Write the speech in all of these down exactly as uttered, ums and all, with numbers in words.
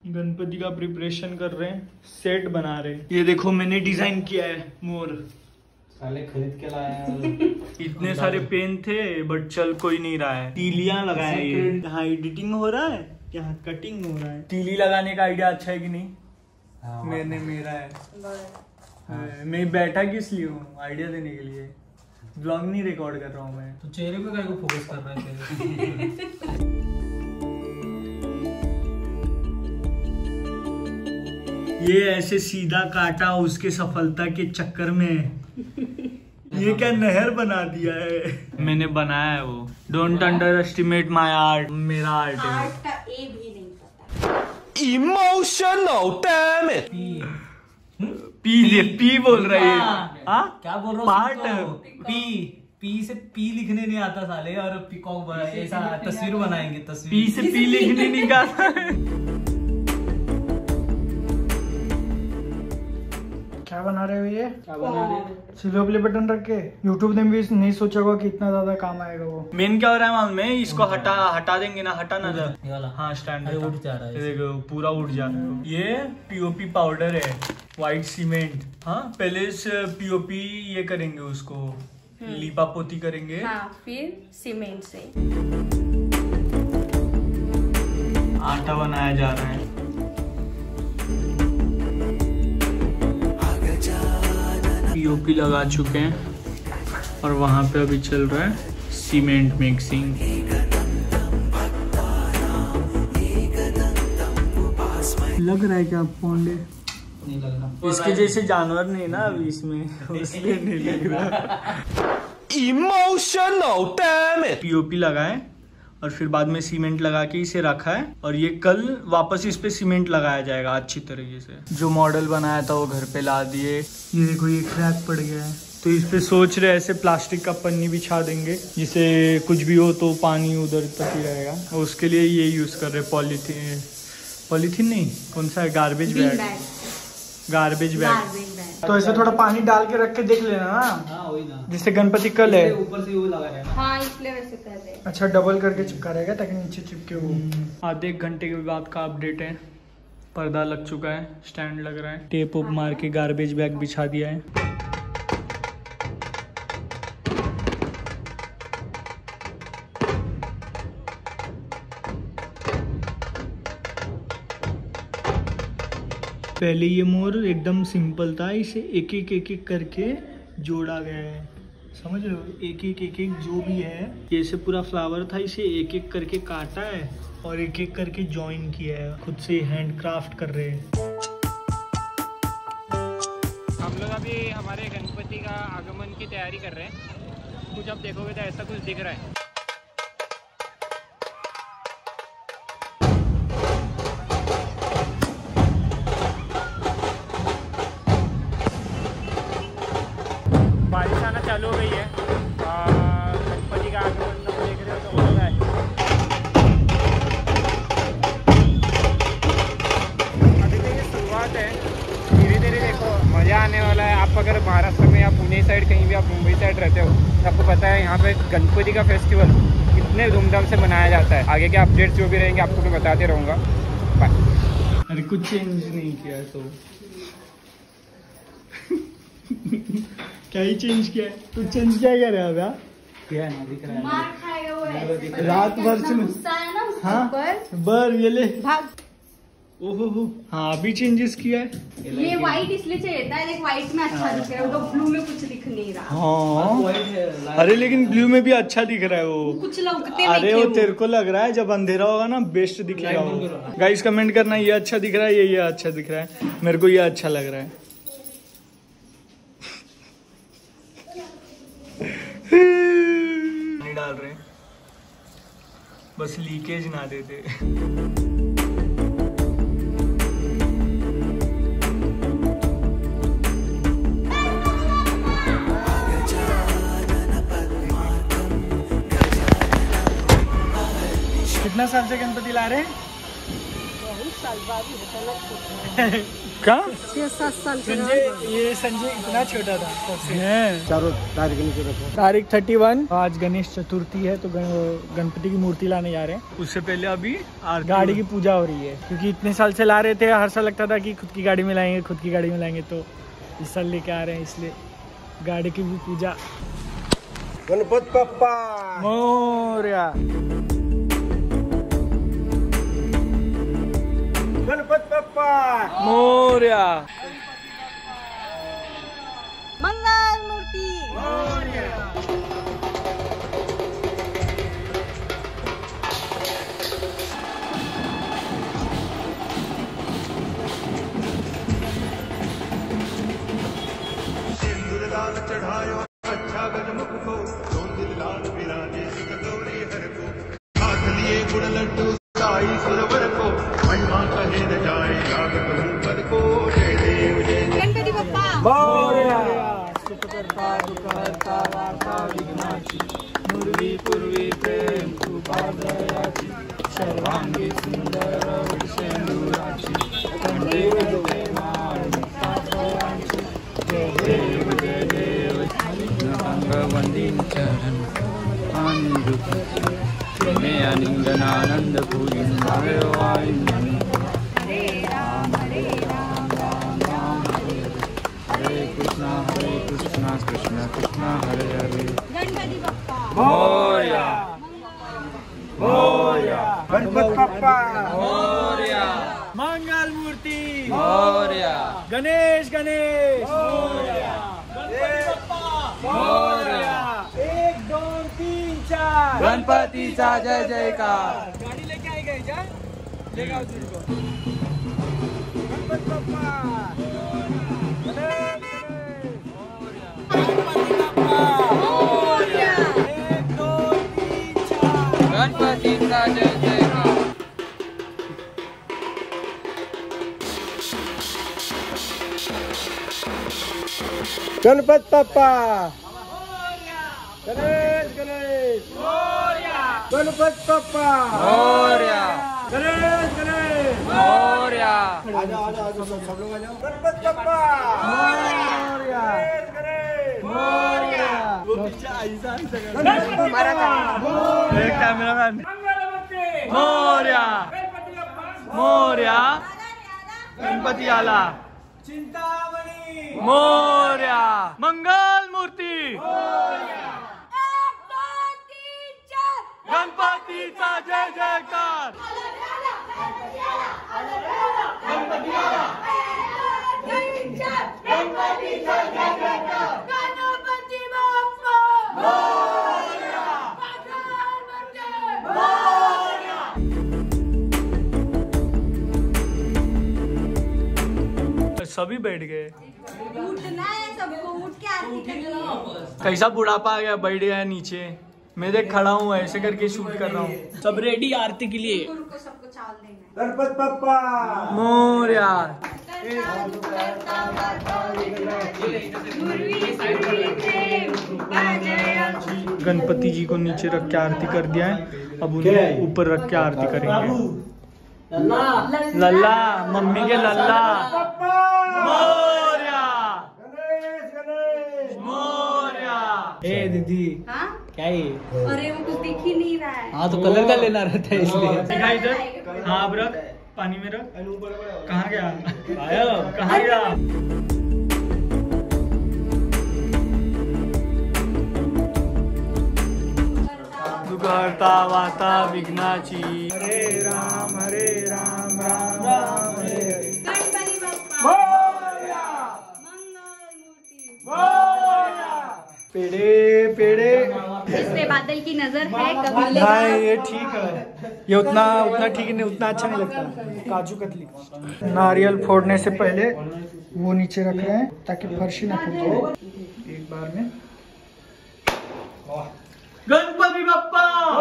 गणपति का प्रिपरेशन कर रहे हैं, सेट बना रहे हैं। ये देखो मैंने डिजाइन किया है मोर, साले खरीद के लाया। इतने सारे पेन थे बट चल कोई नहीं रहा है। तीलियां लगाए, यहाँ एडिटिंग हो रहा है, यहाँ कटिंग हो रहा है। तीली लगाने का आइडिया अच्छा है कि नहीं? हाँ, मैंने मेरा है। हाँ। मैं बैठा किस लिए हूँ? आइडिया देने के लिए। ब्लॉग नहीं रिकॉर्ड कर रहा हूँ मैं। तो चेहरे पे क्या फोकस कर रहा है? ये ऐसे सीधा काटा उसके सफलता के चक्कर में ये क्या नहर बना दिया है। मैंने बनाया है वो। Don't underestimate my art. मेरा आर्ट है। आर्ट का ए भी नहीं पता। Emotional damn it. पी दे, पी बोल रही है। हाँ क्या बोल रहा पार्ट पी पी से पी लिखने नहीं आता साले, और पीकॉक ऐसा तस्वीर बनाएंगे। तस्वीर पी से पी लिखने नहीं आता। क्या बना रहे हो? ये क्या बना रहे? स्लो प्ले बटन रख के। यूट्यूब ने भी नहीं सोचा होगा कि इतना ज्यादा काम आएगा वो। मेन क्या हो रहा है मालूम है? इसको हटा हटा देंगे ना, हटा ना जा। हाँ स्टैंड उठ जा रहा है। देखो पूरा उठ जा रहा है। ये पीओपी पाउडर है, व्हाइट सीमेंट। हाँ पहले से पीओपी ये करेंगे, उसको लीपा पोती करेंगे। हाँ, फिर सीमेंट से आटा बनाया जा रहा है। पीओपी लगा चुके हैं और वहां पे अभी चल रहा है सीमेंट मिक्सिंग। लग रहा है क्या पौंडे? नहीं लग रहा। इसके जैसे जानवर नहीं ना अभी इसमें, इसलिए नहीं लग रहा। Emotional damn it. पीओपी लगाए और फिर बाद में सीमेंट लगा के इसे रखा है, और ये कल वापस इस पे सीमेंट लगाया जाएगा अच्छी तरीके से। जो मॉडल बनाया था वो घर पे ला दिए। ये देखो ये क्रैक पड़ गया है, तो इस पे सोच रहे ऐसे प्लास्टिक का पन्नी बिछा देंगे, जिसे कुछ भी हो तो पानी उधर तक ही रहेगा। और उसके लिए ये यूज कर रहे पॉलीथीन, पॉलीथीन नहीं, कौन सा है, गार्बेज बैग। Garbage bag. तो ऐसे थोड़ा पानी डाल के रख के देख लेना ना। हाँ वही ना, जिससे गणपति कल है ऊपर से वो लगा है। हाँ इसलिए वैसे कर रहे हैं। अच्छा डबल करके चिपका रहेगा ताकि नीचे चिपके वो। आधे एक घंटे के बाद का अपडेट है। पर्दा लग चुका है, स्टैंड लग रहा है, टेप उप मार के गार्बेज बैग बिछा दिया है। पहले ये मोर एकदम सिंपल था, इसे एक एक एक एक करके जोड़ा गया है, समझ रहे हो? एक एक एक एक जो भी है, ये से पूरा फ्लावर था, इसे एक एक करके काटा है और एक एक करके जॉइन किया है। खुद से हैंड क्राफ्ट कर रहे हैं। हम लोग अभी हमारे गणपति का आगमन की तैयारी कर रहे हैं। कुछ आप देखोगे तो ऐसा कुछ दिख रहा है। बारिश आना चालू हो गई है। गणपति का आगमन देख रहे हो तो हो रहा है। अभी तो ये शुरुआत है, धीरे धीरे देखो मज़ा आने वाला है। आप अगर महाराष्ट्र में या पुणे साइड कहीं भी आप मुंबई साइड रहते हो तो आपको पता है यहाँ पे गणपति का फेस्टिवल कितने धूमधाम से मनाया जाता है। आगे के अपडेट्स जो भी रहेंगे आपको मैं बताते रहूँगा। बाय। अरे कुछ चेंज नहीं किया तो क्या ही चेंज किया है? तू चेंज क्या कर रहा है? क्या है, दिख रहा है। मार खाएगा वो ऐसे। रात भर से गुस्सा है ना उसके हाँ ऊपर। बर ये ले भाग। ओहो हो। हाँ अभी चेंजेस किया है। ये व्हाइट इसलिए चाहिए था, एक व्हाइट में अच्छा दिख रहा है, तो ब्लू में कुछ दिख नहीं रहा। हाँ अरे लेकिन ब्लू में भी अच्छा दिख रहा है वो। कुछ लगते अरे वो तेरे को लग रहा है जब अंधेरा होगा ना बेस्ट दिखेगा वो। गाइस कमेंट करना ये अच्छा दिख रहा है, ये ये अच्छा दिख रहा है। मेरे को ये अच्छा लग रहा है। नहीं डाल रहे, बस लीकेज ना देते। कितना साल से गणपति ला रहे हैं? साल बाद ही क्या छह सात साल संजय, ये संजय इतना छोटा था सबसे। चारों तारीख नीचे रखो। तारीख थर्टी वन। आज गणेश चतुर्थी है तो गण- गणपति की मूर्ति लाने जा रहे हैं। उससे पहले अभी गाड़ी की पूजा हो रही है, क्योंकि इतने साल से ला रहे थे। हर साल लगता था कि खुद की गाड़ी में लाएंगे, खुद की गाड़ी में लाएंगे, तो इस साल लेके आ रहे हैं, इसलिए गाड़ी की भी पूजा। गणपति पप्पा मोरया, गणपति पप्पा मोरया, मंगल मूर्ति। चढ़ायो अच्छा गजमुख को दिल लाल बिराजे गौरी हर को हाथ लिए गुड़ लड्डू साई सुरवर को महिमा कहे न जाए लागत पद को जय देव जय गणपति बप्पा मोरया। सुखकर्ता दुःखहर्ता वार्ता विघ्नाची, पूर्वी पूर्वी प्रेम कृपादयाची, सर्वांगी सुंदर वटसेंदुराची, कंठे गजते माळ मुक्ताफळांची, जय देव जय देव वंदीन चरण आनंद पूरी हरे राम हरे राम राम राम हरे हरे कृष्णा हरे कृष्णा कृष्णा कृष्णा हरे हरे। गणपति बप्पा मोरया, मोरया, गणपति पप्पा मोरया, मंगल मूर्ति मोरया, गणेश गणेश मोरया, गणपति बप्पा मोरया। एक दोन तीन चार गणपतीचा जय जयकार। गाड़ी लेके आई गई जा, लेके आओ जिनको। गणपति पप्पा एक दो तीन चार गणपतीचा जय जयकार। गणपति पप्पा गणेश गणेश गणपति पप्पा मोरया, गणेश गणेश मोरया, आ जाओ आ जाओ आ जाओ सब लोग आ जाओ। गणपति पप्पा मोरया, गणेश गणेश मोरया। गणपति पप्पा एक कैमरामैन। मोरया, मोरया, गणपति आला, चिंतामणि मोरया, मंगल मूर्ति गणपतीचा जय जयकार। सभी बैठ गए। उठना है सबको, उठ के आरती करनी है। कैसा बुढ़ापा आ गया, बैठ गया नीचे। मैं देख खड़ा हूँ, ऐसे करके शूट कर रहा हूँ। सब रेडी आरती के लिए। गुरु को सबको चावल देना है। गणपति पप्पा मोरया, गणपति जी को नीचे रख के आरती कर दिया है। अब उन्हें ऊपर रख के आरती करेंगे। लल्ला, मम्मी के लल्ला। मोरया, गणेश गणेश मोरया। ए दीदी हाँ? क्या ये? अरे वो कुछ दिख ही नहीं रहा है। हाँ तो कलर का लेना रहता है इसलिए। दिखा इधर। हाँ अब रख, पानी में रख। कहाँ गया? आया कहाँ गया? दुखहर्ता वार्ता विघ्नाची, हरे राम हरे राम राम राम हरे हरे। गणपति बप्पा मोरया, मंगल मूर्ति। मोरया। पेड़े पेड़े। इस पे बादल की नजर है कभी नहीं लेगा। ये ठीक है, ये उतना उतना ठीक नहीं, उतना अच्छा नहीं लगता। काजू कतली। नारियल फोड़ने से पहले वो नीचे रख रहे हैं ताकि फर्शी ना फूटे एक बार में। गणपति बप्पा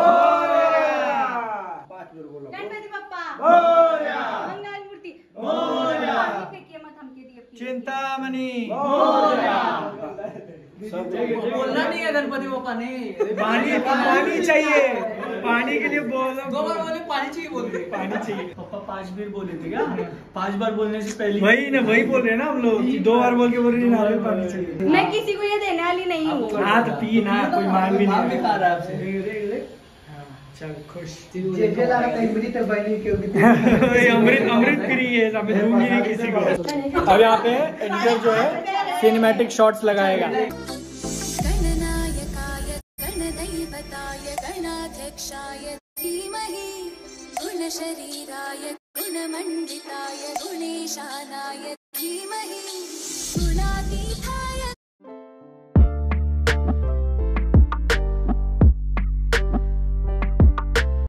गणपति बप्पा मोरया, मंगल मूर्ति। मोरया। फेंकिए मत हमके दिए प्लीज। चिंतामणि मोरया। बोलना नहीं है गणपति बप्पा ने। पानी पानी चाहिए। पानी के लिए बोल दो बार बोले पानी चाहिए बोलते पानी चाहिए। पापा पांच बार बोले थे क्या? पांच बार बोलने से पहले वही ना, वही बोल रहे हैं ना हम लोग कि दो बार बोल के बोल रहे हैं नारियल पानी चाहिए। मैं किसी को ये देने वाली नहीं हूँ। हाँ तो पी ना, कोई मांग भी मांग नहीं भी खा रहा है आपसे। चल खुश। जेके लगा तो अमृत बनी क्योंकि अमृत अमृत फ्री है, अब दूंगी नहीं किसी को। अब यहाँ पे एडिटर जो है सिनेमैटिक शॉट्स लगाएगा। गणनायकाय गणदैवताय गणाध्यक्षाय धीमहि गुणशरीराय गुणमण्डिताय गुणेशानाय धीमहि गुणाती